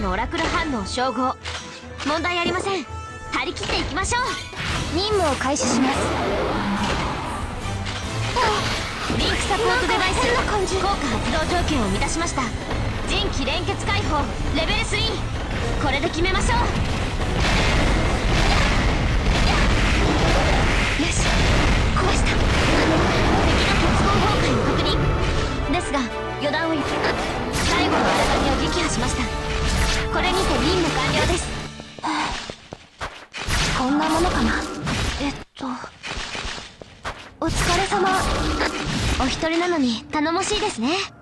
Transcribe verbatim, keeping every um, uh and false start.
のオラクル反応照合。問題ありません。張り切っていきましょう。任務を開始します。リンクサポートデバイス効果発動条件を満たしました。人気連結解放レベルスリー。これで決めましょう。よし、壊した。敵の結合崩壊を確認ですが、予断を許最後の荒波を撃破しました。これにて任務完了です。こんなものかな。えっとお疲れ様。お一人なのに頼もしいですね。